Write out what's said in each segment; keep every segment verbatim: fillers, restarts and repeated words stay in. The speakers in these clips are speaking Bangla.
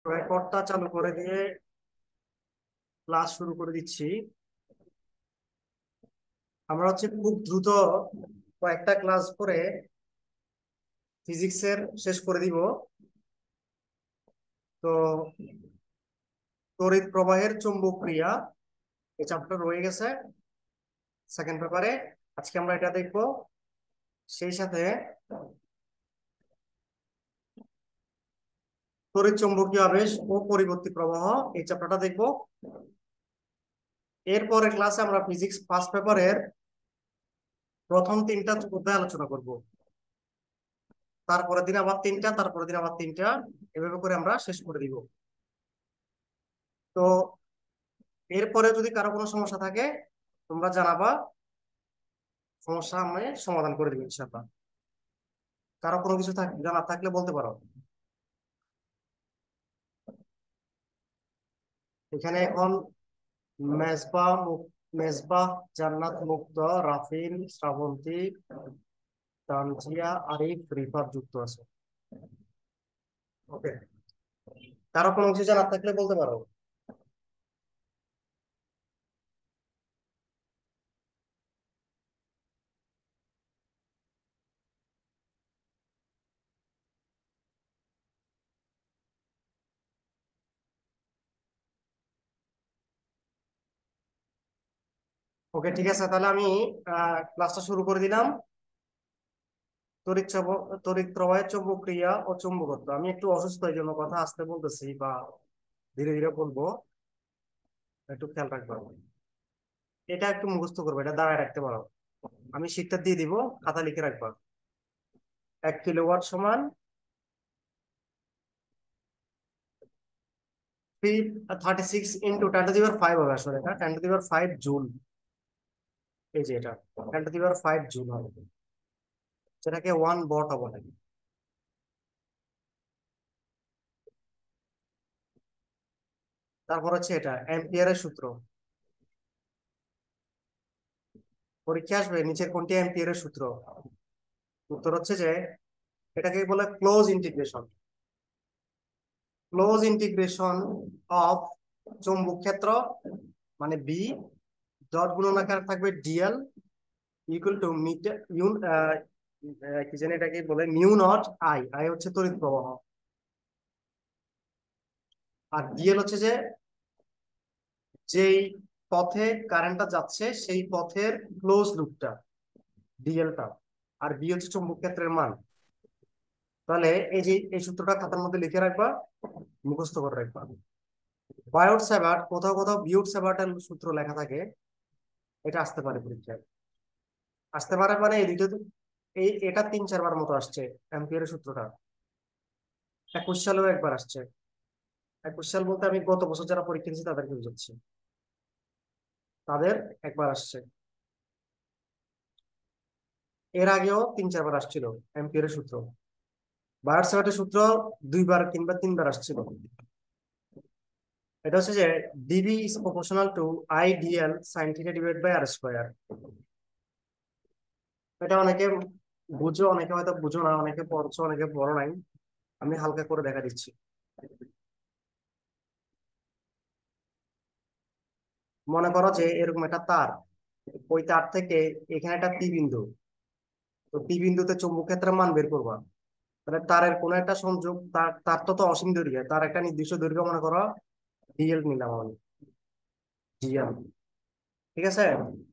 রেকর্ডটা চালু করে দিয়ে ক্লাস শুরু করে দিচ্ছি। আমরা হচ্ছে খুব দ্রুত কয়েকটা ক্লাস করে ফিজিক্সের শেষ করে দিব। তো তড়িৎ প্রবাহের চৌম্বক ক্রিয়া এই চ্যাপ্টার রয়ে গেছে সেকেন্ড পেপারে। আজকে আমরা এটা দেখব। সেই সাথে তড়িৎ চৌম্বকীয় আবেশ ও পরিবর্তী প্রবাহ এই চ্যাপ্টারটা দেখব। এরপরে ক্লাসে আমরা ফিজিক্স ফার্স্ট পেপারের প্রথম তিনটা অধ্যায় আলোচনা করব। তারপরের দিন আবার তিনটা, তারপরের দিন আবার তিনটা, এভাবে করে আমরা শেষ করে দিব। তো এরপরে যদি কারো কোনো সমস্যা থাকে তোমরা জানাবা, সমস্যা আমি সমাধান করে দিব ইনশাআল্লাহ। কারো কোনো কিছু থাক জানা থাকলে বলতে পারো। এখানে এখন মেজবা মুক- মেজবাহ, জান্নাত, মুক্ত, রাফিন, শ্রাবন্তী, তানজিয়া, আরিফ, রিফাত যুক্ত আছে। ওকে, কারো কোনো কিছু জানা থাকলে বলতে পারো। ওকে, ঠিক আছে, তাহলে আমি ক্লাসটা শুরু করে দিলাম। তড়িৎ চব- তড়িৎ প্রবাহের চৌম্বক ক্রিয়া ও চুম্বকত্ব। আমি একটু অসুস্থ, এই জন্য কথা আস্তে বলতেছি বা ধীরে ধীরে বলবো, একটু খেয়াল রাখবো। এটা একটু মুখস্থ করবো, এটা দাঁড়ায় রাখতে পারো। আমি শীটটা দিয়ে দিব, খাতা লিখে রাখবা। এক কিলোওয়াট সমান three thirty six into ten to the power five হবে। আসলে এটা ten to the power five joule. এই যে এটা ten to the power five joule হবে, যেটাকে ওয়ান বট বলে। তারপর হচ্ছে এটা অ্যাম্পিয়ারের সূত্র। পরীক্ষা আসবে নিচের কোনটি অ্যাম্পিয়ারের সূত্র? উত্তর হচ্ছে যে এটাকে বলে close integration. Close integration of চৌম্বক ক্ষেত্র মানে বি, ডট গুণনাকার থাকবে ডিএল ইকুয়াল টু মিটার ইউন, কি জানি এটাকে বলে মিউ নট আই। আই হচ্ছে তড়িৎ প্রবাহ, আর ডিএল হচ্ছে যে যেই পথে কারেন্টটা যাচ্ছে সেই পথের ক্লোজ লুপটা, ডিএলটা। আর বি হচ্ছে চৌম্বক ক্ষেত্রের মান। তাহলে এই যে এই সূত্রটা খাতার মধ্যে লিখে রাখবা, মুখস্থ করে রাখবা। বায়োট স্যাভার্ট, কোথাও কোথাও বিয়োট স্যাভার্টের সূত্র লেখা থাকে, এটা আসতে পারে পরীক্ষায়। আসতে পারে মানে এই দুটো, এই এটা তিন চারবার মতো আসছে অ্যাম্পিয়ারের সূত্রটা। একুশ সালেও একবার আসছে। একুশ সাল বলতে আমি গত বছর যারা পরীক্ষা দিয়েছি তাদেরকে বুঝাচ্ছি, তাদের একবার আসছে। এর আগেও তিন চারবার আসছিল অ্যাম্পিয়ারের সূত্র। বায়োট স্যাভার্টের সূত্র দুইবার কিংবা তিনবার আসছিল। এটা হচ্ছে যে D B is proportional to I D L sine theta divide by R square. এটা অনেকে বুঝো, অনেকে হয়তো বুঝো না, অনেকে পড়ছো, অনেকে পড়ো নাই। আমি হালকা করে দেখা দিচ্ছি। মনে করো যে এরকম একটা তার, ওই তার থেকে এখানে একটা পি বিন্দু। তো পি বিন্দুতে চুম্বক ক্ষেত্রের মান বের করবা। তাহলে তারের কোন একটা সংযোগ, তার তার তো তো অসীম দৈর্ঘ্য, তার একটা নির্দিষ্ট দৈর্ঘ্য মনে করো ডিএল নিলাম আমি, ডিএল। ঠিক আছে?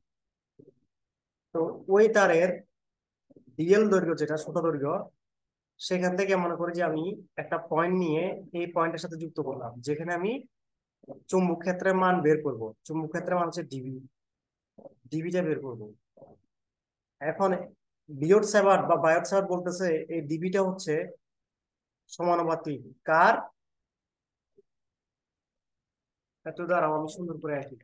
তো ওই তারের ডিএল দৈর্ঘ্য যেটা ছোট দৈর্ঘ্য, সেখান থেকে মনে করি যে আমি একটা পয়েন্ট নিয়ে এই পয়েন্টের সাথে যুক্ত করলাম, যেখানে আমি চুম্বক ক্ষেত্রের মান বের করব। চুম্বক ক্ষেত্রের মান হচ্ছে ডিবি, ডিবিটা বের করব। এখন বিয়োট স্যাভার্ট বা বায়োট স্যাভার্ট বলতেছে এই ডিবিটা হচ্ছে সমানুপাতিক কার, এত দ্বারা আমি সুন্দর করে আঁকি।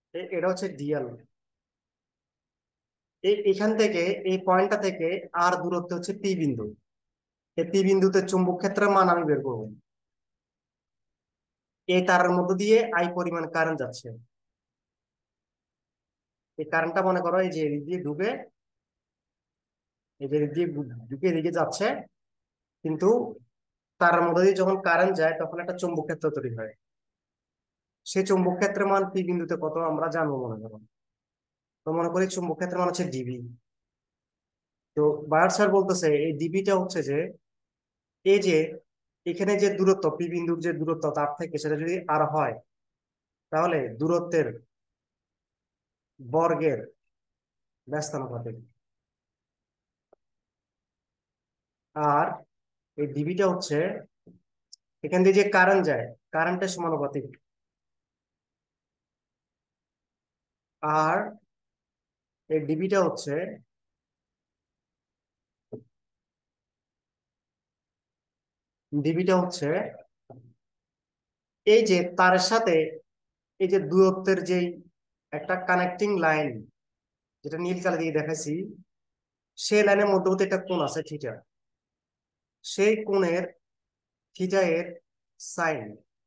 এটা হচ্ছে ডিএল। এই এখান থেকে, এই পয়েন্টটা থেকে আর দূরত্ব হচ্ছে পি বিন্দু। এই পি বিন্দুতে চুম্বক ক্ষেত্রের মান আমি বের করবো। এই তারের মধ্য দিয়ে আই পরিমাণ কারেন্ট যাচ্ছে। এই কারেন্টটা মনে করো এই যে এদিক দিয়ে ঢুকে, এই যে এদিক দিয়ে ঢুকে এদিকে যাচ্ছে, কিন্তু তারের মধ্য দিয়ে যখন কারেন্ট যায় তখন একটা চুম্বক ক্ষেত্র তৈরি হয়। সেই চুম্বক ক্ষেত্রের মান পি বিন্দুতে কত আমরা জানবো মনে করো। তো মনে করি চুম্বক ক্ষেত্রের মান হচ্ছে ডিবি। তো বায়ার স্যার বলতেছে এই ডিবিটা হচ্ছে যে, এই যে এখানে যে দূরত্ব পি বিন্দুর যে দূরত্ব তার থেকে সেটা যদি আর হয়, তাহলে দূরত্বের বর্গের ব্যস্তানুপাতিক। আর এই ডিবিটা হচ্ছে এখান দিয়ে যে কারেন্ট যায়, কারেন্টের সমানুপাতিক। আর এই ডিবিটা হচ্ছে, ডিবিটা হচ্ছে এই যে তারের সাথে এই যে দূরত্বের যেই একটা কানেক্টিং লাইন, যেটা নীল কালি দিয়ে দেখাইছি, সেই লাইনের মধ্যবর্তী একটা কোণ আছে থিটা। সেই কোণের থিটা এর সাইন,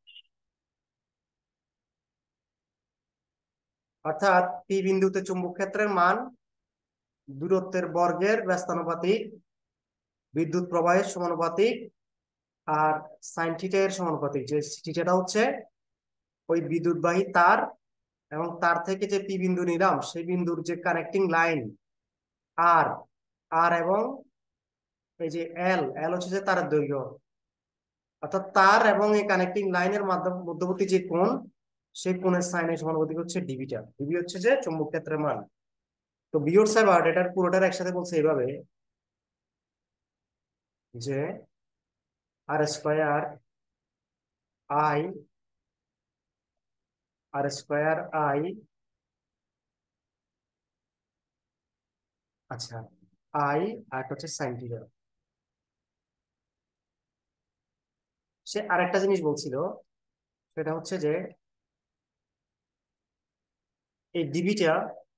অর্থাৎ পি বিন্দুতে চুম্বক ক্ষেত্রের মান দূরত্বের বর্গের ব্যস্তানুপাতিক, বিদ্যুৎ প্রবাহের সমানুপাতিক, আর সাইন থিটা এর সমানুপাতিক। যে থিটাটা হচ্ছে ওই বিদ্যুৎবাহী তার এবং তার থেকে যে পি বিন্দু নিলাম সেই বিন্দুর যে কানেক্টিং লাইন, আর আর এবং এই যে এল, এল হচ্ছে যে তারের দৈর্ঘ্য, অর্থাৎ তার এবং এই কানেক্টিং লাইনের মাধ্যমে মধ্যবর্তী যে কোণ, সেই কোণের সাইনের সমানুপাতিক হচ্ছে ডিবিটা। ডিবি হচ্ছে যে চুম্বক ক্ষেত্রের মান। তো বিয়োর সাইবার এটার পুরোটার একসাথে বলছে এইভাবে যে R square I, R square I, আচ্ছা, আই আর হচ্ছে সাইন থিটা। সে আরেকটা জিনিস বলছিল, সেটা হচ্ছে যে এই ডিবিটা,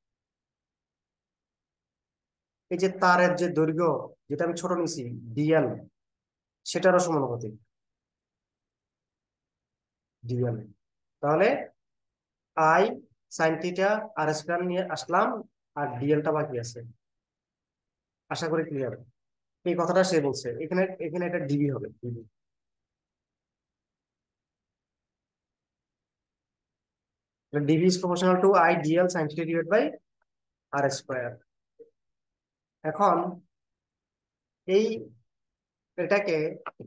এই যে তারের যে দৈর্ঘ্য, যেটা আমি ছোট নিছি ডিএল, সেটারও সমানুপাতিক ডিএল। তাহলে I sine theta R square নিয়ে আসলাম, আর ডিএলটা বাকি আছে। আশা করি ক্লিয়ার। এই কথাটা সে বলছে এখানে, এখানে এটা ডিবি হবে, D B. D B is proportional to I D L sine theta divide by R square. এখন এই এটাকে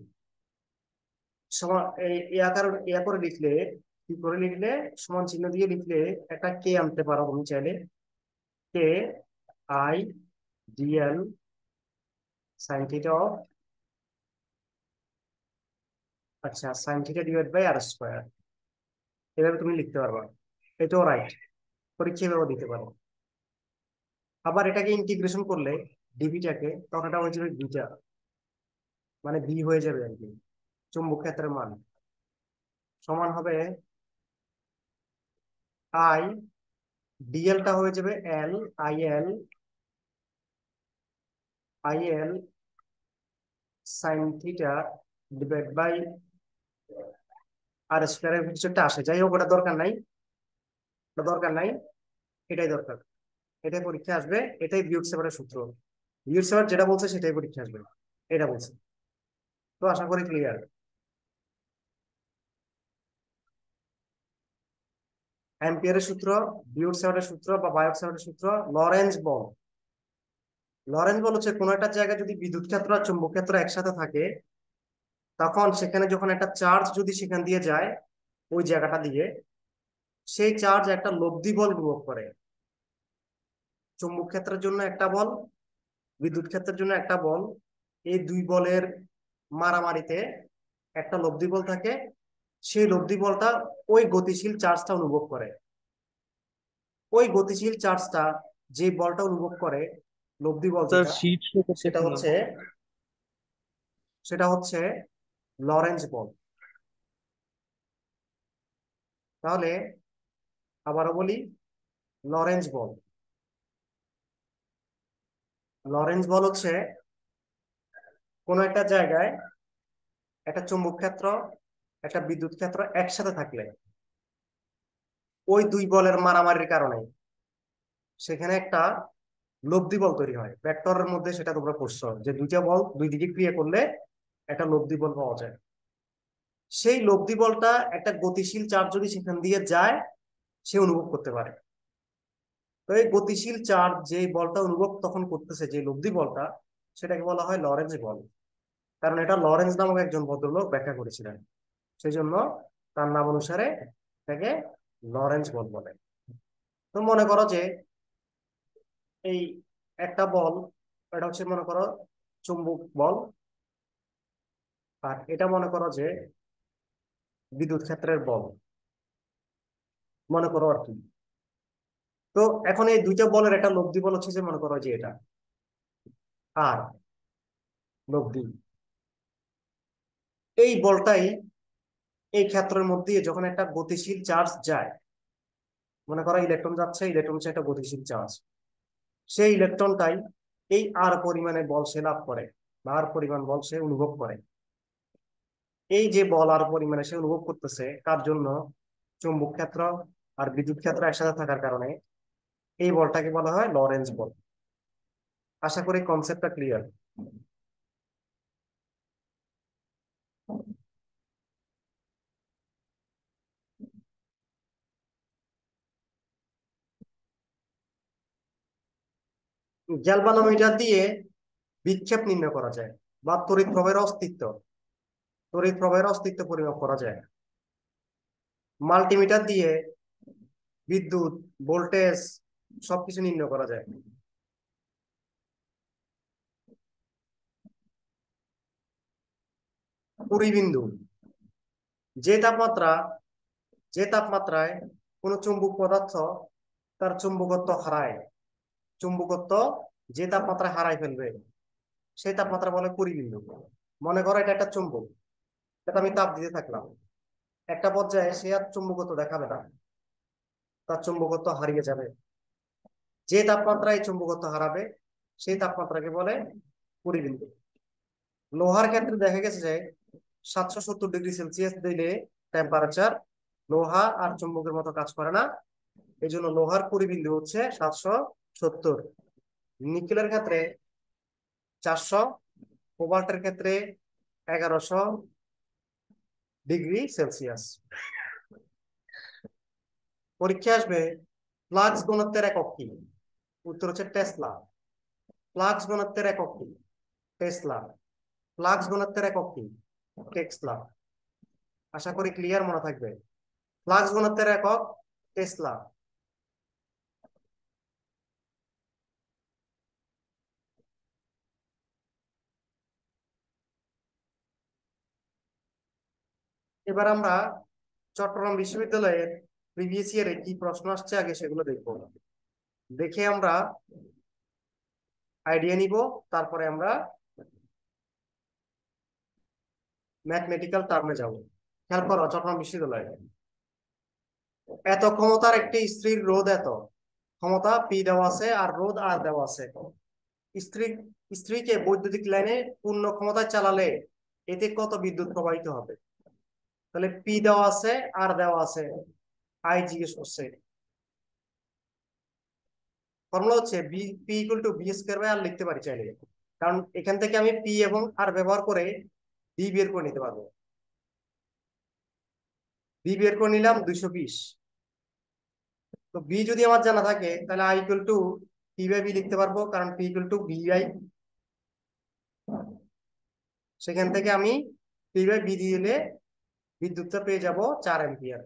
সমান এই এ আকার এ করে লিখলে, কি করে লিখলে, সমান চিহ্ন দিয়ে লিখলে একটা কে আনতে পারো তুমি চাইলে। K I D L sine theta of, আচ্ছা, sine theta divide by R square. এভাবে তুমি লিখতে পারবা, এটাও রাইট। পরীক্ষা এভাবে দিতে পারো। আবার এটাকে ইন্টিগ্রেশন করলে ডিবিটাকে, তখন এটা হয়ে যাবে বিটা, মানে বি হয়ে যাবে আর কি। চুম্বক ক্ষেত্রের মান সমান হবে আই, ডিএলটা হয়ে যাবে L, I L, I L sine theta divide by R স্কয়ারের কিছু একটা আসে, যাই হোক ওটা দরকার নাই, ওটা দরকার নাই, এটাই দরকার। এটাই পরীক্ষা আসবে, এটাই বিয়োগ সেপারের সূত্র। বিয়োগ সেপার যেটা বলছে সেটাই পরীক্ষা আসবে, এটা বলছে। তো আশা করি ক্লিয়ার। অ্যাম্পিয়ারের সূত্র, বিয়োগ সেপারের সূত্র বা বায়ক সেপারের সূত্র, লরেঞ্জ বল। লরেঞ্জ বল হচ্ছে কোনো একটা জায়গায় যদি বিদ্যুৎ ক্ষেত্র আর চুম্বক ক্ষেত্র একসাথে থাকে, তখন সেখানে যখন একটা চার্জ যদি সেখান দিয়ে যায় ওই জায়গাটা দিয়ে, সেই চার্জ একটা লব্ধি বল প্রয়োগ করে। চুম্বক ক্ষেত্রের জন্য একটা বল, বিদ্যুৎ ক্ষেত্রের জন্য একটা বল। এই দুই বলের মারামারিতে একটা লব্ধি বল থাকে, সেই লব্ধি বলটা ওই গতিশীল চার্জটা অনুভব করে। ওই গতিশীল চার্জটা যে বলটা অনুভব করে, লব্ধি বল স্যার যেটা, শীট শো সেটা করতেছে না। হচ্ছে, সেটা হচ্ছে লরেঞ্জ বল। তাহলে আবারও বলি, লরেন্জ বল। লরেন্জ বল হচ্ছে কোন একটা জায়গায় একটা চুম্বক ক্ষেত্র, একটা বিদ্যুৎ ক্ষেত্র একসাথে থাকলে ওই দুই বলের মারামারির কারণে সেখানে একটা লব্ধি বল তৈরি হয়। ভেক্টরের মধ্যে সেটা তোমরা পড়ছো যে দুইটা বল দুই দিকে ক্রিয়া করলে একটা লব্ধি বল পাওয়া যায়। সেই লব্ধি বলটা একটা গতিশীল চার্জ যদি সেখান দিয়ে যায় সে অনুভব করতে পারে। তো এই গতিশীল চার্জ যে বলটা অনুভব তখন করতেছে, যে লব্ধি বলটা, সেটাকে বলা হয় লরেন্জ বল। কারণ এটা লরেন্জ নামক একজন ভদ্রলোক ব্যাখ্যা করেছিলেন, সেই জন্য তার নাম অনুসারে এটাকে লরেন্জ বল বলে। তো মনে করো যে এই একটা বল, এটা হচ্ছে মনে করো চুম্বক বল, আর এটা মনে করো যে বিদ্যুৎ ক্ষেত্রের বল মনে করো আর কি। তো এখন এই দুইটা বলের একটা লব্ধি বল হচ্ছে যে মনে করো যে এটা আর লব্ধি, এই বলটাই এই ক্ষেত্রের মধ্যে যখন একটা গতিশীল চার্জ যায়, মনে করো ইলেকট্রন যাচ্ছে, ইলেকট্রন হচ্ছে একটা গতিশীল চার্জ, সেই ইলেকট্রনটাই এই আর পরিমাণে বল সে লাভ করে বা আর পরিমাণ বল সে অনুভব করে। এই যে বল আর পরিমাণে সে অনুভব করতেছে কার জন্য? চুম্বক ক্ষেত্র আর বিদ্যুৎ ক্ষেত্র একসাথে থাকার কারণে এই বলটাকে বলা হয় লরেন্জ বল। আশা করি কনসেপ্টটা ক্লিয়ার। গ্যালভানোমিটার দিয়ে বিক্ষেপ নির্ণয় করা যায় বা তড়িৎ প্রবাহের অস্তিত্ব তড়িৎ প্রবাহের অস্তিত্ব পরিমাপ করা যায়। মাল্টিমিটার দিয়ে বিদ্যুৎ, ভোল্টেজ সবকিছু নির্ণয় করা যায়। পরিবিন্দু, যে তাপমাত্রা যে তাপমাত্রায় কোনো চুম্বক পদার্থ তার চুম্বকত্ব হারায়, চুম্বকত্ব যে তাপমাত্রা হারায় ফেলবে সেই তাপমাত্রা বলে পরিবিন্দু। মনে করো এটা একটা চুম্বক, এটা আমি তাপ দিতে থাকলাম, একটা পর্যায়ে সে আর চুম্বকত্ব দেখাবে না, তার চুম্বকত্ব হারিয়ে যাবে। যে তাপমাত্রায় চুম্বকত্ব হারাবে সেই তাপমাত্রাকে বলে পরিবিন্দু। লোহার ক্ষেত্রে দেখা গেছে যে সাতশো সত্তর ডিগ্রি সেলসিয়াস দিলে টেম্পারেচার লোহা আর চুম্বকের মতো কাজ করে না, এই জন্য লোহার পরিবিন্দু হচ্ছে সাতশো সত্তর। নিকেলের ক্ষেত্রে চারশো, কোবাল্টের ক্ষেত্রে এগারোশো ডিগ্রি সেলসিয়াস। পরীক্ষা আসবে ফ্লাক্স ঘনত্বের একক কি? উত্তর হচ্ছে টেসলা। ফ্লাক্স ঘনত্বের একক কি? টেসলা। ফ্লাক্স ঘনত্বের একক কি? টেসলা। আশা করি ক্লিয়ার মনে থাকবে। ফ্লাক্স ঘনত্বের একক টেসলা। এবার আমরা চট্টগ্রাম বিশ্ববিদ্যালয়ের প্রিভিয়াস ইয়ারে কি প্রশ্ন আসছে আগে সেগুলো দেখবো, দেখে আমরা আইডিয়া নিব, তারপরে আমরা ম্যাথমেটিক্যাল টার্মে যাব। খেয়াল করো, চট্টগ্রাম বিশ্ববিদ্যালয়ে এত ক্ষমতার একটি স্থির রোধ, এত ক্ষমতা পি দেওয়া আছে আর রোধ আর দেওয়া আছে। স্ত্রী স্ত্রীকে বৈদ্যুতিক লাইনে পূর্ণ ক্ষমতায় চালালে এতে কত বিদ্যুৎ প্রবাহিত হবে? তাহলে পি দেওয়া আছে আর দেওয়া আছে, আই জিজ্ঞেস করছে। ফর্মুলা হচ্ছে V P equal to V square by R লিখতে পারি চাইলে, কারণ এখান থেকে আমি পি এবং আর ব্যবহার করে বি বের করে নিতে পারবো। বি বের করে নিলাম দুইশো বিশ। তো বি যদি আমার জানা থাকে তাহলে I equal to P by V লিখতে পারবো, কারণ P equal to V I. সেখান থেকে আমি পি বাই বি দিলে বিদ্যুৎটা পেয়ে যাব চার অ্যাম্পিয়ার।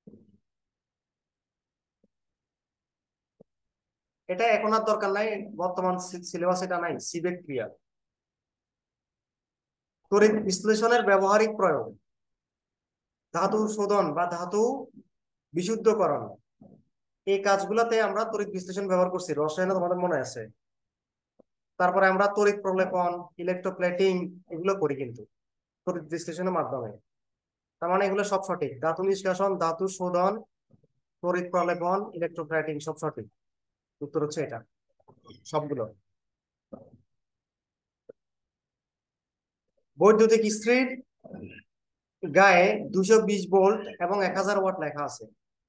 এটা এখন আর দরকার নাই, বর্তমান সিলেবাস এটা নাই, সিবেক ক্রিয়া। তড়িৎ বিশ্লেষণের ব্যবহারিক প্রয়োগ, ধাতু শোধন বা ধাতু বিশুদ্ধকরণ, এই কাজগুলোতে আমরা তড়িৎ বিশ্লেষণ ব্যবহার করছি, রসায়নে তোমাদের মনে আছে। তারপরে আমরা তড়িৎ প্রলেপন, ইলেকট্রোপ্লেটিং এগুলো করি কিন্তু তড়িৎ বিশ্লেষণের মাধ্যমে। তার মানে এগুলো সব সঠিক, ধাতু নিষ্কাশন, ধাতু শোধন, তড়িৎ প্রলেপন, ইলেকট্রোপ্লাইটিং সব সঠিক। উত্তর হচ্ছে এটা সবগুলো। বৈদ্যুতিক ইস্ত্রির গায়ে দুশো বিশ ভোল্ট এবং এক হাজার ওয়াট লেখা আছে।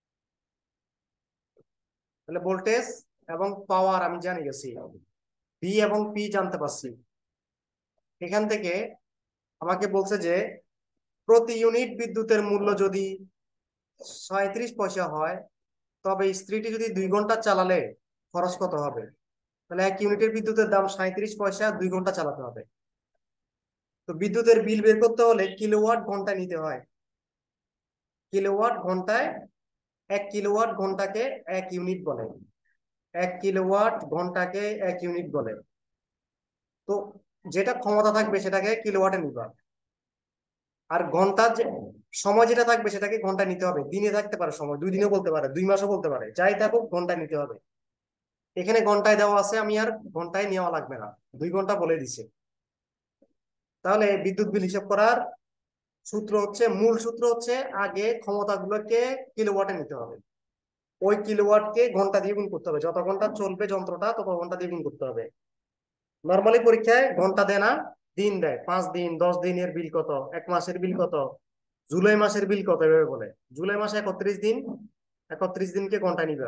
তাহলে ভোল্টেজ এবং পাওয়ার আমি জানি গেছি, ভি এবং পি জানতে পারছি। এখান থেকে আমাকে বলছে যে প্রতি ইউনিট বিদ্যুতের মূল্য যদি সাঁত্রিশ পয়সা হয়, তবে ইস্ত্রিটি যদি দুই ঘন্টা চালালে খরচ কত হবে। তাহলে এক ইউনিটের বিদ্যুতের দাম সাঁত্রিশ পয়সা, দুই ঘন্টা চালাতে হবে। তো বিদ্যুতের বিল বের করতে হলে কিলোওয়াট ঘন্টায় নিতে হয়। কিলোওয়াট ঘন্টায়, এক কিলোওয়াট ঘন্টাকে এক ইউনিট বলে, এক কিলোওয়াট ঘন্টাকে এক ইউনিট বলে। তো যেটা ক্ষমতা থাকবে সেটাকে কিলোওয়াটে নিবা, আর ঘন্টা যে সময় যেটা থাকবে সেটাকে ঘন্টা নিতে হবে। দিনে থাকতে পারে সময়, দুই দিনও বলতে পারে, দুই মাসও বলতে পারে, যাই থাকুক ঘন্টা নিতে হবে। এখানে ঘন্টায় দেওয়া আছে, আমি আর ঘন্টায় নেওয়া লাগবে না, দুই ঘন্টা বলে দিছে। তাহলে বিদ্যুৎ বিল হিসাব করার সূত্র হচ্ছে, মূল সূত্র হচ্ছে আগে ক্ষমতাগুলোকে কিলোওয়াটে নিতে হবে, ওই কিলোওয়াটকে ঘন্টা দিয়ে গুণ করতে হবে, যত ঘন্টা চলবে যন্ত্রটা তত ঘন্টা দিয়ে গুণ করতে হবে। নর্মালি পরীক্ষায় ঘন্টা দেয় না, দিন দেয়। পাঁচ দিন, দশ দিনের বিল কত, এক মাসের বিল কত, জুলাই মাসের বিল কত, এভাবে বলে। জুলাই মাসে একত্রিশ দিন, একত্রিশ দিনকে ঘন্টা নিবে।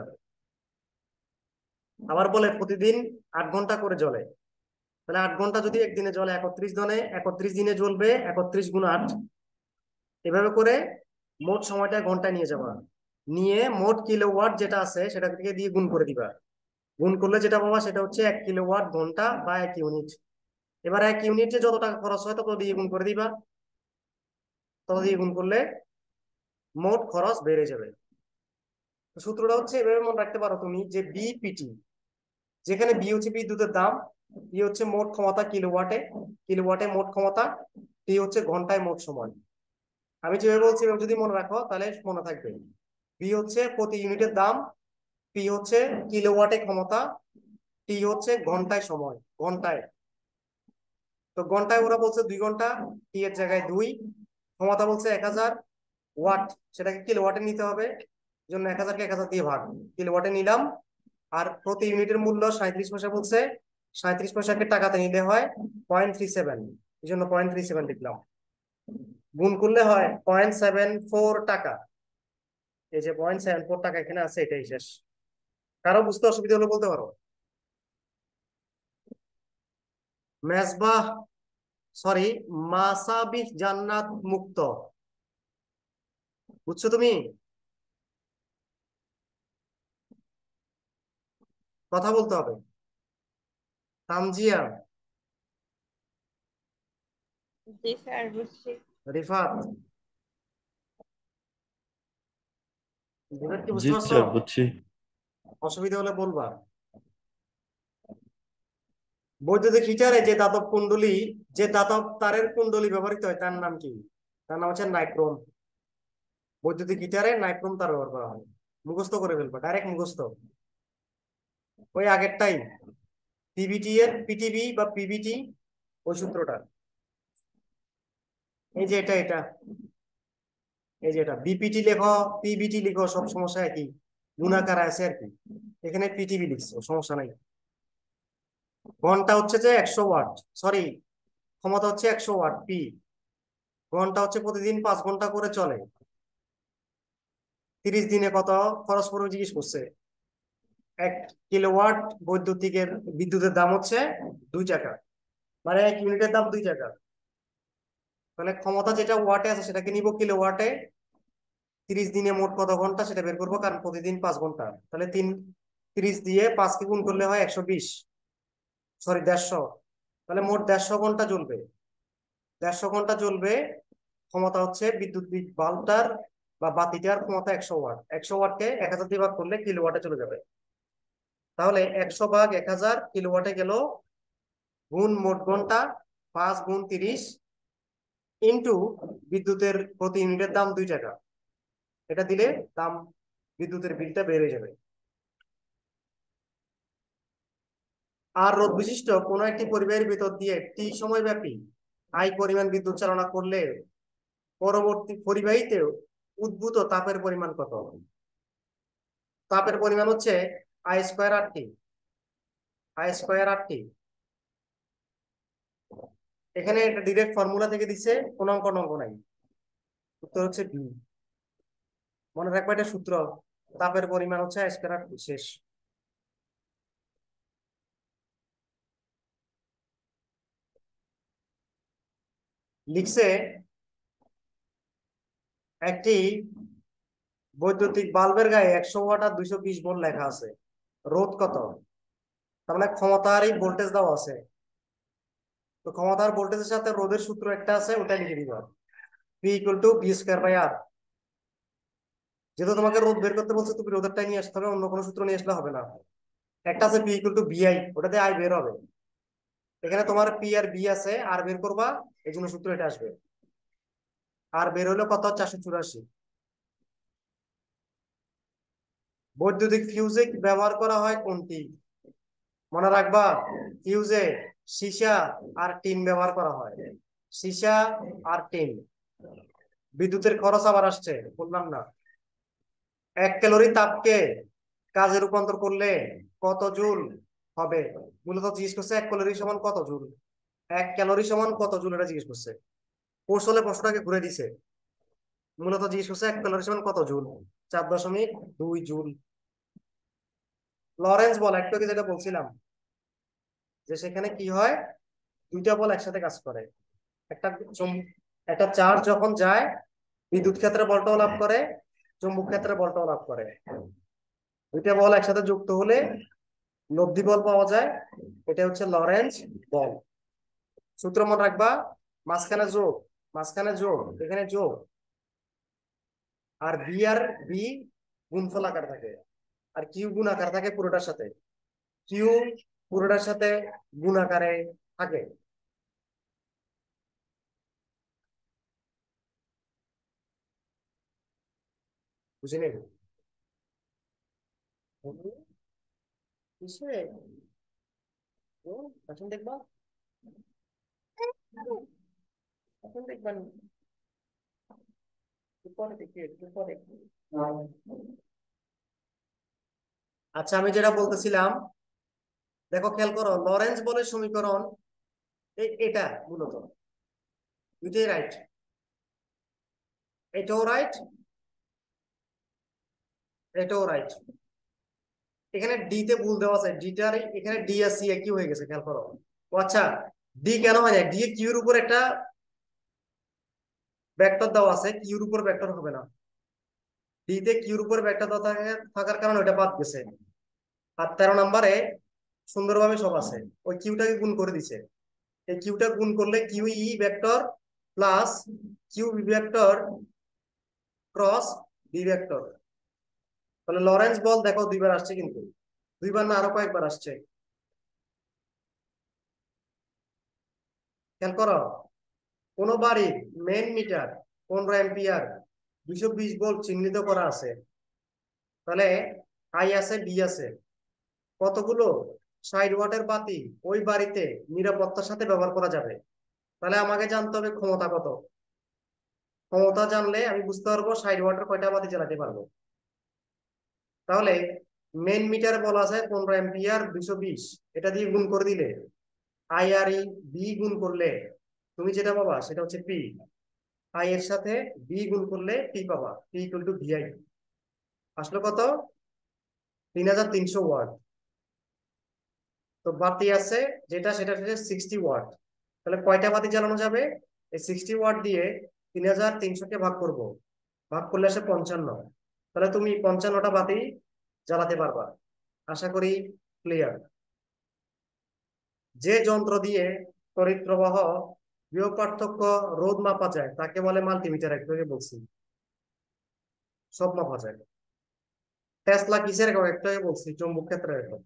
আবার বলে প্রতিদিন আট ঘন্টা করে জ্বলে, তাহলে আট ঘন্টা যদি একদিনে জ্বলে, একত্রিশ দিনে একত্রিশ দিনে জ্বলবে একত্রিশ গুণ আট, এভাবে করে মোট সময়টা ঘন্টায় নিয়ে যাবা। নিয়ে মোট কিলোওয়াট যেটা আছে সেটা থেকে দিয়ে গুণ করে দিবা। গুণ করলে যেটা পাবা সেটা হচ্ছে এক কিলোওয়াট ঘন্টা বা এক ইউনিট। এবার এক ইউনিটে যত টাকা খরচ হয় তত দিয়ে গুণ করে দিবা, তত দিয়ে গুণ করলে মোট খরচ বেড়ে যাবে। সূত্রটা হচ্ছে এভাবে মনে রাখতে পারো তুমি, যে বিপিটি, যেখানে বি হচ্ছে বিদ্যুতের দাম, ই হচ্ছে মোট ক্ষমতা কিলোওয়াটে, কিলোওয়াটে মোট ক্ষমতা, টি হচ্ছে ঘন্টায় মোট সময়। আমি যেভাবে বলছি এভাবে যদি মনে রাখো তাহলে মনে থাকবে। বি হচ্ছে প্রতি ইউনিটের দাম, পি হচ্ছে কিলোওয়াটে ক্ষমতা, টি হচ্ছে ঘন্টায় সময়, ঘন্টায়। তো ঘন্টায় ওরা বলছে দুই ঘন্টা, টি এর জায়গায় দুই। ক্ষমতা বলছে এক হাজার, ওয়াট সেটাকে কিলোওয়াটে নিতে হবে, জন্য এক হাজারকে এক হাজার দিয়ে ভাগ, কিলোওয়াটে নিলাম। আর প্রতি ইউনিটের মূল্য সাঁত্রিশ পয়সা বলছে, সাঁত্রিশ পয়সাকে টাকাতে নিতে হয় পয়েন্ট থ্রি সেভেন, এই জন্য পয়েন্ট থ্রি সেভেন লিখলাম। গুণ করলে হয় পয়েন্ট সেভেন ফোর টাকা। এই যে পয়েন্ট সেভেন ফোর টাকা এখানে আছে, এটাই শেষ। কারো বুঝতে অসুবিধা হলে বলতে পারো। মেজবাহ, সরি, মাসাবিহ জান্নাত মুক্ত, বুঝছো তুমি? কথা বলতে হবে। তামজিয়া, জি স্যার, বুঝছি। রিফাত, এবার কি জি বুঝতে পারছো? স্যার, বুঝছি। অসুবিধা হলে বলবা। বৈদ্যুতিক হিটারে যে ধাতব কুণ্ডলী, যে ধাতব তারের কুণ্ডলী ব্যবহৃত হয় তার নাম কি? তার নাম হচ্ছে নাইক্রোম। বৈদ্যুতিক হিটারে নাইক্রোম তার ব্যবহার করা হয়। মুখস্থ করে ফেলবা, ডাইরেক্ট মুখস্থ, ওই আগেরটাই, পিভিটি এর পিটিভি বা পিভিটি, ওই সূত্রটা। এই যে এটা এটা এই যে এটা বিপিটি লেখো, পিভিটি লিখো, সব সমস্যা একই, গুণাকার আছে আর কি। এখানে পিটিভি লিখছো, সমস্যা নাই। ঘন্টা হচ্ছে যে একশো ওয়াট, সরি, ক্ষমতা হচ্ছে একশো ওয়াট, পি। ঘন্টা হচ্ছে প্রতিদিন পাঁচ ঘন্টা করে চলে, তিরিশ দিনে কত খরচ পড়বে জিজ্ঞেস করছে। এক কিলোওয়াট বৈদ্যুতিকের বিদ্যুতের দাম হচ্ছে দুই টাকা, মানে এক ইউনিটের দাম দুই টাকা। তাহলে ক্ষমতা যেটা ওয়াটে আছে সেটাকে নিব কিলোওয়াটে, তিরিশ দিনে মোট কত ঘন্টা সেটা বের করবো, কারণ প্রতিদিন পাঁচ ঘন্টা। তাহলে তিন তিরিশ দিয়ে পাঁচকে গুণ করলে হয় একশো বিশ, সরি দেড়শো। তাহলে মোট দেড়শো ঘন্টা জ্বলবে, দেড়শো ঘন্টা জ্বলবে। ক্ষমতা হচ্ছে বিদ্যুৎ বাল্বটার বা বাতিটার ক্ষমতা একশো ওয়াট, একশো ওয়াটকে এক হাজার দিয়ে ভাগ করলে কিলোওয়াটে চলে যাবে। তাহলে একশো ভাগ এক হাজার কিলোওয়াটে গেল, গুণ মোট ঘন্টা, পাঁচ গুণ তিরিশ, ইন্টু বিদ্যুতের প্রতি ইউনিটের দাম দুই টাকা। এটা দিলে দাম, বিদ্যুতের বিলটা বেড়ে যাবে। আর রোধ বিশিষ্ট কোনো একটি পরিবাহের ভিতর দিয়ে টি সময় ব্যাপী আই পরিমাণ বিদ্যুৎ চালনা করলে পরবর্তী পরিবাহীতে উদ্ভূত তাপের পরিমাণ কত? তাপের পরিমাণ হচ্ছে I square R T, I square R T. এখানে এটা ডিরেক্ট ফর্মুলা থেকে দিছে, কোন অঙ্ক অঙ্ক নাই, উত্তর হচ্ছে বি। মনে রাখবা এটা সূত্র, তাপের পরিমাণ হচ্ছে আই স্কোয়ার আর টি, শেষ। লিখছে একটি বৈদ্যুতিক বাল্বের গায়ে একশো ওয়াট আর দুইশো বিশ ভোল্ট লেখা আছে, রোধ কত? তার মানে ক্ষমতার এই ভোল্টেজ দেওয়া আছে, তো ক্ষমতার ভোল্টেজের সাথে রোধের সূত্র একটা আছে, ওটা লিখে দিবা, P equal to V square by R. যেহেতু তোমাকে রোধ বের করতে বলছে, তুমি রোধেরটাই নিয়ে আসতে হবে, অন্য কোনো সূত্র নিয়ে আসলে হবে না। একটা আছে পি ইকুয়াল টু বিআই, ওটাতে আই বের হবে। এখানে তোমার পি আর বি আছে, আর বের করবা, এই জন্য সূত্র এটা আসবে। আর বের হলো কত? চারশো চুরাশি। বৈদ্যুতিক ফিউজে ব্যবহার করা হয় কোনটি? মনে রাখবা, ফিউজে সীসা আর টিন ব্যবহার করা হয়, সীসা আর টিন। বিদ্যুতের খরচ আবার আসছে, বললাম না। এক ক্যালোরি তাপকে কাজে রূপান্তর করলে কত জুল হবে? মূলত জিজ্ঞেস করছে এক ক্যালোরি সমান কত জুল, এক ক্যালোরি সমান কত জুল, এটা জিজ্ঞেস করছে। কৌশলে প্রশ্নটাকে ঘুরে দিছে, মূলত জিজ্ঞেস করছে এক ক্যালোরি সমান কত জুল, চার দশমিক দুই জুল। লরেন্স বল, একটু আগে যেটা বলছিলাম, যে সেখানে কি হয়, দুইটা বল একসাথে কাজ করে। একটা চুম- একটা চার্জ যখন যায়, বিদ্যুৎ ক্ষেত্রে বলটাও লাভ করে, চুম্বক ক্ষেত্রে বলটাও লাভ করে। দুইটা বল একসাথে যুক্ত হলে লব্ধি বল পাওয়া যায়, এটা হচ্ছে লরেন্স বল। সূত্র মনে রাখবা, মাঝখানে যোগ, মাঝখানে যোগ, এখানে যোগ, আর বি আর বি গুণফল আকার থাকে, আর কিউ গুণ আকার থাকে পুরোটার সাথে, কিউ পুরোটার সাথে গুণ আকারে থাকে। বুঝিনি? কিসে? ও, এখন দেখবা, এখন দেখবা নি? একটু পরে দেখি, একটু পরে। আচ্ছা, আমি যেটা বলতেছিলাম, দেখো খেয়াল করো, লরেন্স বলের সমীকরণ এ- এটা মূলত দুইটাই রাইট, এটাও রাইট, এটাও রাইট। এখানে ডি তে ভুল দেওয়া আছে, ডিটার এখানে ডি আর সি একই হয়ে গেছে, খেয়াল করো। ও আচ্ছা, ডি কেন হয় না? ডি এ কিউর উপর একটা ভেক্টর দেওয়া আছে, কিউর উপর ভেক্টর হবে না। ডি তে কিউর উপর ভেক্টর দেওয়া থাকে- থাকার কারণে ওটা বাদ গেছে। আর তেরো নম্বরে সুন্দরভাবে সব আছে, ওই কিউটাকে গুণ করে দিছে। এই কিউটা গুণ করলে Q E vector plus Q V vector cross B vector. তাহলে লরেন্স বল দেখো দুইবার আসছে, কিন্তু দুইবার না, আরো কয়েকবার আসছে, খেয়াল করো। কোন বাড়ির মেইন মিটার পনেরো এম্পিয়ার দুইশো বিশ ভোল্ট চিহ্নিত করা আছে, তাহলে আই আছে, বি আছে, কতগুলো ষাট ওয়াটের বাতি ওই বাড়িতে নিরাপত্তার সাথে ব্যবহার করা যাবে? তাহলে আমাকে জানতে হবে ক্ষমতা কত। ক্ষমতা জানলে আমি বুঝতে পারবো ষাট ওয়াটের কয়টা বাতি জ্বালাতে পারবো। তাহলে মেইন মিটার বলা আছে পনেরো এম্পিয়ার দুইশো বিশ, এটা দিয়ে গুণ করে দিলে আই আর ই বি গুণ করলে তুমি যেটা পাবা সেটা হচ্ছে পি। আই এর সাথে বি গুণ করলে পি পাবা, পি ইকুয়াল টু ভিআই। আসলো কত? তিন হাজার তিনশো ওয়াট। তো বাতি আছে যেটা, সেটা হচ্ছে সিক্সটি ওয়াট। তাহলে কয়টা বাতি জ্বালানো যাবে? এই সিক্সটি ওয়াট দিয়ে তিন হাজার তিনশো কে ভাগ করব, ভাগ করলে আসে পঞ্চান্ন। তাহলে তুমি পঞ্চান্নটা বাতি জ্বালাতে পারবা। আশা করি ক্লিয়ার। যে যন্ত্র দিয়ে তড়িৎ প্রবাহ, বিভব পার্থক্য, রোধ মাপা যায় তাকে বলে মাল্টিমিটার, একটু আগে বলছি, সব মাপা যায়। টেসলা কিসের একক? একটু আগে বলছি, চৌম্বক ক্ষেত্রের একক।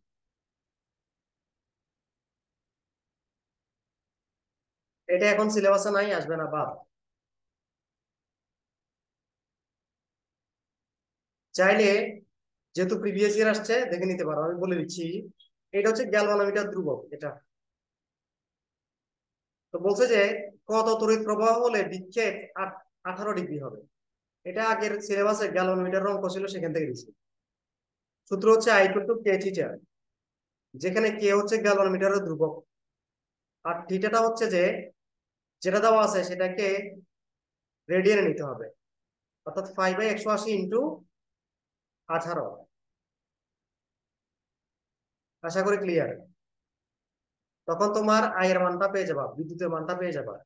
এটা এখন সিলেবাসে নাই, আসবে না, বাদ। চাইলে, যেহেতু প্রিভিয়াস ইয়ার আসছে, দেখে নিতে পারো, আমি বলে দিচ্ছি। এটা হচ্ছে গ্যালভানোমিটার ধ্রুবক, এটা। তো বলছে যে কত তড়িৎ প্রবাহ হলে বিক্ষেপ আঠারো ডিগ্রি হবে। এটা আগের সিলেবাসে গ্যালভানোমিটার অঙ্ক ছিল, সেখান থেকে দিচ্ছি। সূত্র হচ্ছে I equal to K theta, যেখানে কে হচ্ছে গ্যালভানোমিটারের ধ্রুবক, আর থিটাটা হচ্ছে যে যেটা দেওয়া আছে সেটাকে রেডিয়ানে নিতে হবে, অর্থাৎ ফাইভ বাই একশো আশি ইন্টু আঠারো। আশা করি ক্লিয়ার। তখন তোমার আয়ের মানটা পেয়ে যাবা, বিদ্যুতের মানটা পেয়ে যাবা।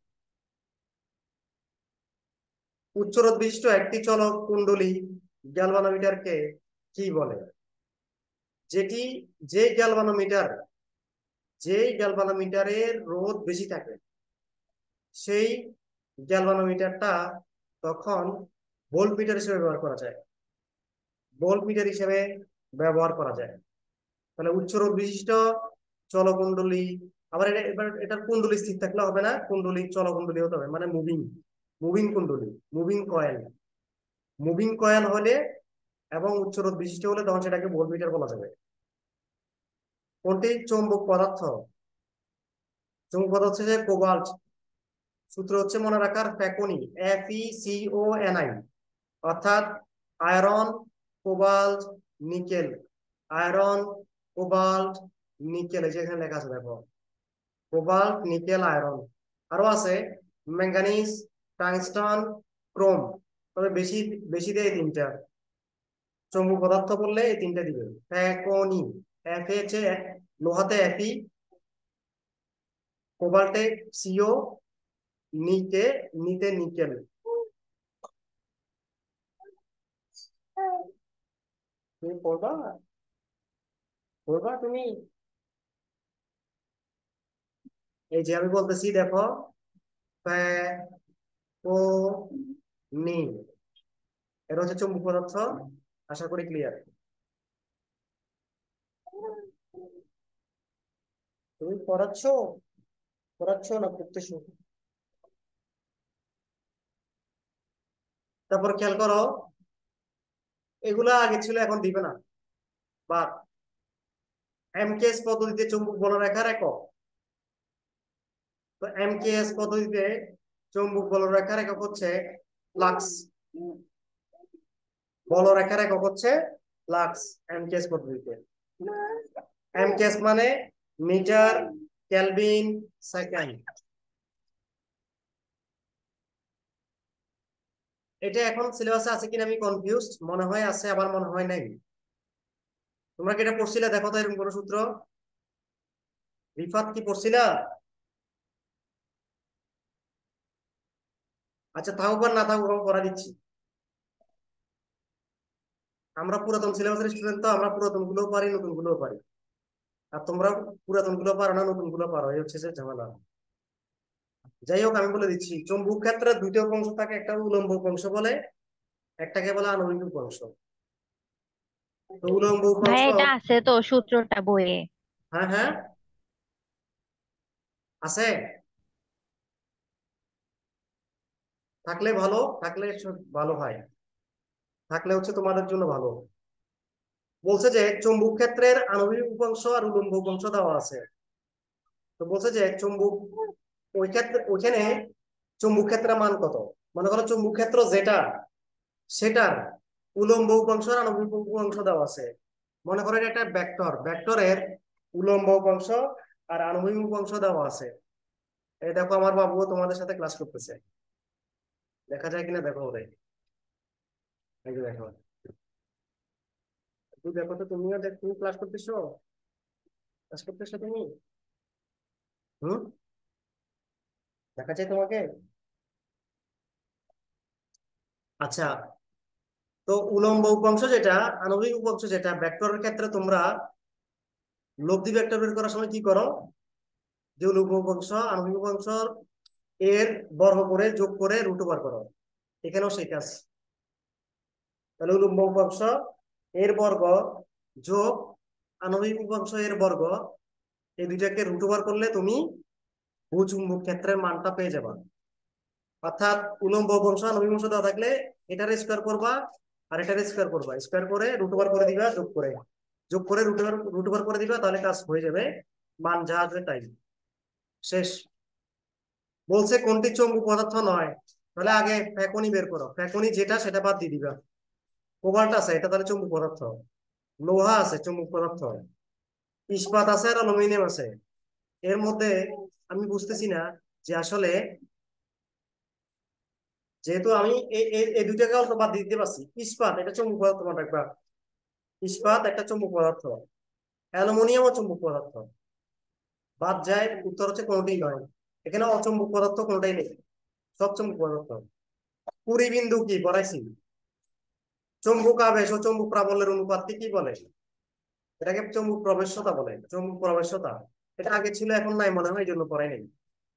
উচ্চরোধ বিশিষ্ট একটি চলক কুণ্ডলী গ্যালভানোমিটারকে কি বলে? যেটি যে গ্যালভানোমিটার যেই গ্যালভানোমিটারের রোধ বেশি থাকে সেই গ্যালভানোমিটারটা তখন ভোল্টমিটার হিসেবে ব্যবহার করা যায়, ভোল্টমিটার হিসেবে ব্যবহার করা যায়। তাহলে উচ্চরোধ বিশিষ্ট চলকুণ্ডলী, আবার এটা এবার এটার কুণ্ডলী স্থির থাকলে হবে না, কুণ্ডলী চলকুণ্ডলী হতে হবে, মানে মুভিং মুভিং কুণ্ডলী, মুভিং কয়েল। মুভিং কয়েল হলে এবং উচ্চরোধ বিশিষ্ট হলে তখন সেটাকে ভোল্টমিটার বলা যাবে। কোনটি চৌম্বক পদার্থ? চৌম্বক পদার্থ হচ্ছে যে কোবাল্ট। সূত্র হচ্ছে মনে রাখার ফ্যাকনি, F E C O N I, অর্থাৎ iron, cobalt, nickel. Iron, cobalt, nickel, এই যে এখানে লেখা আছে দেখো, কোবাল্ট, নিকেল, আয়রন। আরো আছে ম্যাঙ্গানিজ, টাংস্টন, ক্রোম। তবে বেশি বেশি দেয় তিনটা। চৌম্বক পদার্থ বললে এই তিনটা দিবে। ফ্যাকনি, এফ হচ্ছে লোহাতে এফি, কোবাল্টে সিও, নিকে নিতে নিকেল। তুমি পড়বা পড়বা তুমি। এই যে আমি বলতেছি দেখো, ফ্যাকনি, এটা হচ্ছে চৌম্বক পদার্থ। আশা করি ক্লিয়ার। তুমি পড়াচ্ছ পড়াচ্ছ না পড়তেছো? তারপর খেয়াল করো, এগুলা আগে ছিল এখন দিবে না। বা এমকেএস পদ্ধতিতে চৌম্বক বলরেখার একক। তো এমকেএস পদ্ধতিতে চৌম্বক বলরেখার একক হচ্ছে ফ্লাক্স। বলরেখার একক হচ্ছে ফ্লাক্স এমকেএস পদ্ধতিতে। এমকেএস মানে মিটার, কেলভিন, সেকেন্ড। এটা এখন সিলেবাসে আছে কিনা আমি কনফিউজড, মনে হয় আছে আবার মনে হয় নাই। তোমরা কি এটা পড়ছিলে? দেখো তো এরকম কোন সূত্র। রিফাত কি পড়ছিলা? আচ্ছা থাকুক আর না থাকুক আমি পড়া দিচ্ছি। আমরা পুরাতন সিলেবাসের স্টুডেন্ট, তো আমরা পুরাতন গুলোও পারি, নতুন গুলোও পারি। আর তোমরা পুরাতন গুলো পারো না, নতুন গুলো পারো, এই হচ্ছে যে ঝামেলা। যাই হোক, আমি বলে দিচ্ছি, চৌম্বক ক্ষেত্রে দুইটা উপাংশ থাকে, একটা উলম্ব উপাংশ বলে, একটাকে বলে আণবিক উপাংশ। তো উলম্ব উপাংশ, ভাইয়া এটা আছে তো সূত্রটা বইয়ে? হ্যাঁ হ্যাঁ আছে, থাকলে ভালো, থাকলে ভালো হয়, থাকলে হচ্ছে তোমাদের জন্য ভালো। বলছে যে চৌম্বক ক্ষেত্রের আণবিক উপাংশ আর উলম্ব উপাংশ দেওয়া আছে। তো বলছে যে চৌম্বক, ওই ক্ষেত্রে ওইখানে চৌম্বক ক্ষেত্রের মান কত? মনে করো চৌম্বক ক্ষেত্র যেটা, সেটার উলম্ব উপাংশ আর আণবিক উপাংশ দেওয়া আছে। মনে করো এটা একটা ভেক্টর, ভেক্টরের উলম্ব উপাংশ আর আণবিক উপাংশ দেওয়া আছে। এই দেখো আমার বাবুও তোমাদের সাথে ক্লাস করতেছে, দেখা যায় কিনা দেখো ওরে। এই যে দেখো, তুই দেখো তো, তুমিও দেখ, তুমি ক্লাস করতেছো, ক্লাস করতেছো তুমি। হুম, দেখা যায় তোমাকে। আচ্ছা, তো উলম্ব উপাংশ যেটা, আণবিক উপাংশ যেটা, ভেক্টরের ক্ষেত্রে তোমরা লব্ধি ভেক্টর বের করার সময় কি করো? যে উলম্ব উপাংশ আণবিক উপাংশ এর বর্গ করে যোগ করে রুট ওভার করো। এখানেও সেই কাজ। তাহলে উলম্ব উপাংশ এর বর্গ যোগ আণবিক উপাংশ এর বর্গ, এই দুইটাকে রুট ওভার করলে তুমি ভূচুম্বক ক্ষেত্রের মানটা পেয়ে যাবা। অর্থাৎ উলম্ব উপাংশ আণবিক উপাংশ দেওয়া থাকলে এটার স্কোয়ার করবা আর এটার স্কোয়ার করবা, স্কোয়ার করে রুট ওভার করে দিবা, যোগ করে যোগ করে রুট ওভার রুট ওভার করে দিবা, তাহলে কাজ হয়ে যাবে, মান যা আসবে তাই, শেষ। বলছে কোনটি চৌম্বক পদার্থ নয়, তাহলে আগে ফ্যাকনি বের করো, ফ্যাকনি যেটা সেটা বাদ দিয়ে দিবা। কোবাল্ট আছে, এটা তাহলে চৌম্বক পদার্থ। লোহা আছে, চুম্বক পদার্থ, ইস্পাত আছে আর অ্যালুমিনিয়াম আছে। এর মধ্যে আমি বুঝতেছি না যে আসলে, যেহেতু আমি এই এই- এই দুইটাকে অল্প বাদ দিতে পারছি। ইস্পাত এটা চুম্বক পদার্থ মনে রাখবা, ইস্পাত একটা চুম্বক পদার্থ, অ্যালুমিনিয়ামও চুম্বক পদার্থ। বাদ যায়, উত্তর হচ্ছে কোনোটাই নয়। এখানে অচুম্বক পদার্থ কোনোটাই নেই, সব চুম্বক পদার্থ। পুরী বিন্দু কি পড়াইছি? চুম্বক আবেশ ও চুম্বক প্রাবল্যের অনুপাতকে কি বলে? এটাকে চুম্বক প্রবেশ্যতা বলে, চুম্বক প্রবেশ্যতা। এটা আগে ছিল, এখন নাই মনে হয়, এই জন্য পড়াই নাই।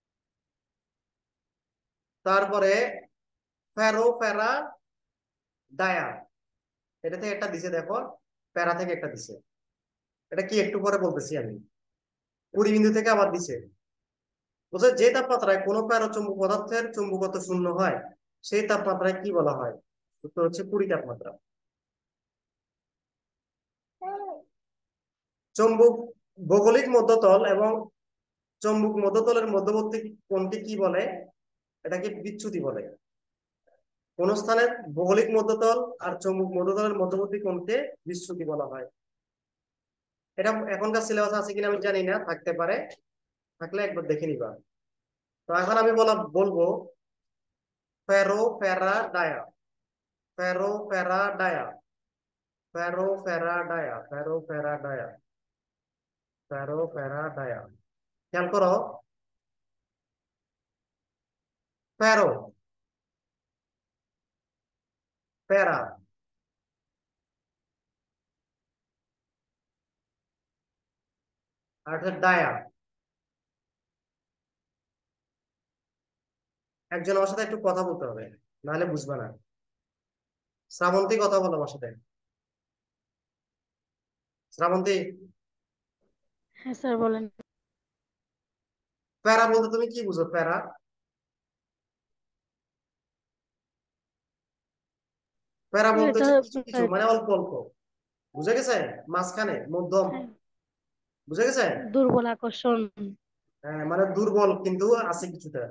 তারপরে ফেরো ফেরা ডায়া, এটা থেকে একটা দিছে দেখো, প্যারা থেকে একটা দিছে। এটা কি একটু পরে বলতেছি আমি। কুড়ি বিন্দু থেকে আবার দিছে। বুঝছো, যে তাপমাত্রায় কোনো প্যারোচুম্বক পদার্থের চুম্বকত্ব শূন্য হয়, সেই তাপমাত্রায় কি বলা হয়? উত্তর হচ্ছে কুড়ি তাপমাত্রা। চুম্বক ভৌগোলিক মধ্যতল এবং চুম্বক মধ্যতলের মধ্যবর্তী কোণকে কি বলে? এটাকে বিচ্যুতি বলে। কোন স্থানের ভৌগোলিক মধ্যতল আর চুম্বক মধ্যতলের মধ্যবর্তী কোণকে বিচ্যুতি বলা হয়। এটা এখনকার সিলেবাস আছে কিনা আমি জানি না, থাকতে পারে, থাকলে একবার দেখে নিবা। তো এখন আমি বলা বলবো ফেরো ফেরা ডায়া, ফেরো ফেরা ডায়া, ফেরো ফেরা ডায়া, ফেরো ফেরা ডায়া, ফেরো ফেরা ডায়া। খেয়াল করো, ফেরো, ফেরা, আর হচ্ছে ডায়া। একজন আমার সাথে একটু কথা বলতে হবে, নাহলে বুঝবে না। শ্রাবন্তী, কথা বলো আমার সাথে। শ্রাবন্তী, হ্যাঁ স্যার বলেন। প্যারা বলতে তুমি কি বুঝো? প্যারা, প্যারা বলতে এটা হচ্ছে কিছু কিছু, আহ, মানে অল্প অল্প। বুঝে গেছে? মাঝখানে, মধ্যম। হ্যাঁ, বুঝে গেছে? দুর্বল আকর্ষণ। হ্যাঁ, মানে দুর্বল কিন্তু আছে কিছুটা।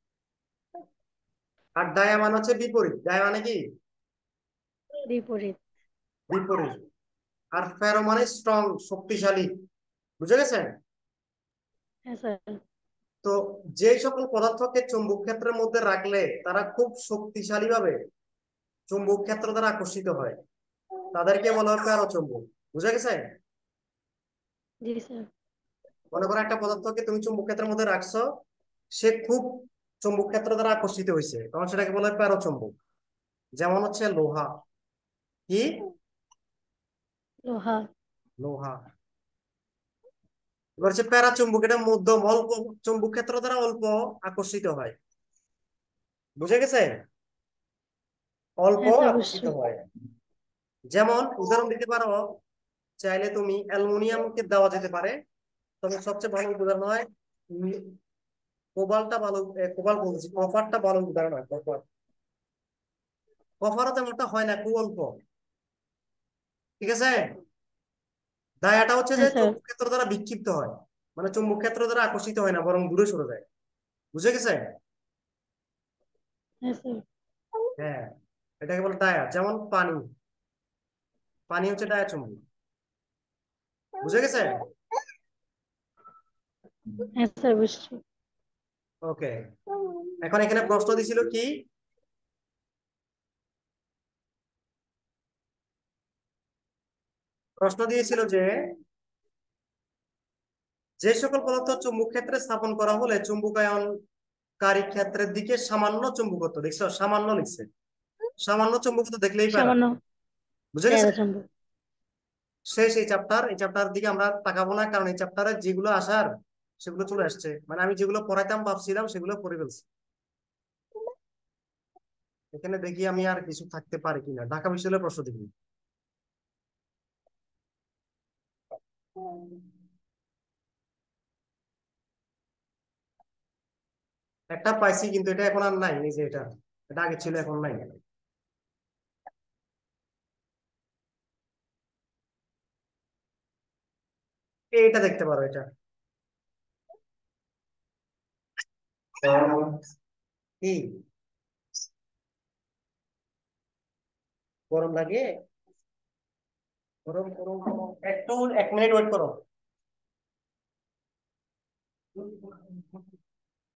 আর ডায়া মানে হচ্ছে বিপরীত। ডায়া মানে কি? বিপরীত। বিপরীত। আর ফেরো মানে স্ট্রং, শক্তিশালী। বুঝে গেছে? হ্যাঁ স্যার। তো যে সকল পদার্থকে চুম্বক ক্ষেত্রের মধ্যে রাখলে তারা খুব শক্তিশালী ভাবে চুম্বক ক্ষেত্র দ্বারা আকর্ষিত হয়, তাদেরকে বলা হয় প্যারাচুম্বক। বুঝে গেছে? জি স্যার। মনে করো একটা পদার্থকে তুমি চুম্বক ক্ষেত্রের মধ্যে রাখছো, সে খুব চুম্বক ক্ষেত্র দ্বারা আকর্ষিত হয়েছে, তখন সেটাকে বলা হয় প্যারাচুম্বক। যেমন হচ্ছে লোহা। কি? লোহা। লোহা। এবার হচ্ছে প্যারাচুম্বক, এটা মধ্যম, অল্প চুম্বক ক্ষেত্র দ্বারা অল্প আকর্ষিত হয়। বুঝে গেছে? অল্প হ্যাঁ স্যার আকর্ষিত বুঝছি। হয়। যেমন উদাহরণ দিতে পারো, চাইলে তুমি অ্যালুমিনিয়ামকে দেওয়া যেতে পারে, তবে সবচেয়ে ভালো উদাহরণ হয় উম, কোবালটা ভালো। এ, কোবাল বলছি, কপারটা ভালো উদাহরণ হয়। কপার, কপারও তেমনটা হয় না, খুব অল্প। ঠিক আছে? ডায়াটা হচ্ছে যে হ্যাঁ স্যার। চুম্বক ক্ষেত্র দ্বারা বিক্ষিপ্ত হয়, মানে চুম্বক ক্ষেত্র দ্বারা আকর্ষিত হয় না, বরং দূরে সরে যায়। বুঝে গেছে? হ্যাঁ স্যার। হ্যাঁ, এটাকে বলে ডায়া। যেমন পানি, পানি হচ্ছে ডায়া চুম্বক। বুঝে গেছে? হ্যাঁ স্যার বুঝছি। ওকে। এখন এখানে প্রশ্ন দিছিল কি? প্রশ্ন দিয়েছিল যে যে সকল পদার্থ চুম্বক ক্ষেত্রে স্থাপন করা হলে চুম্বকায়নকারী ক্ষেত্রের দিকে সামান্য চুম্বকত্ব, দেখছো সামান্য লিখছে, সামান্য চুম্বকত্ব দেখলেই পারা। সামান্য বুঝে গেছে? প্যারাচুম্বক। শেষ এই চ্যাপ্টার, এই চ্যাপ্টার দিকে আমরা তাকাবো না, কারণ এই চ্যাপ্টারে যেগুলো আসার সেগুলো চলে আসছে, মানে আমি যেগুলো পড়াইতাম ভাবছিলাম সেগুলো পড়ে ফেলছি। এখানে দেখি আমি আর কিছু থাকতে পারে কিনা, ঢাকা বিশ্ববিদ্যালয়ের প্রশ্ন দেখি। একটা পাইছি, কিন্তু এটা এখন আর নাই, এই যে এটা, এটা আগে ছিল, এখন নাই। এইটা দেখতে পারো, এটা কি? গরম লাগে? করো করো করো একটু এক মিনিট ওয়েট করো।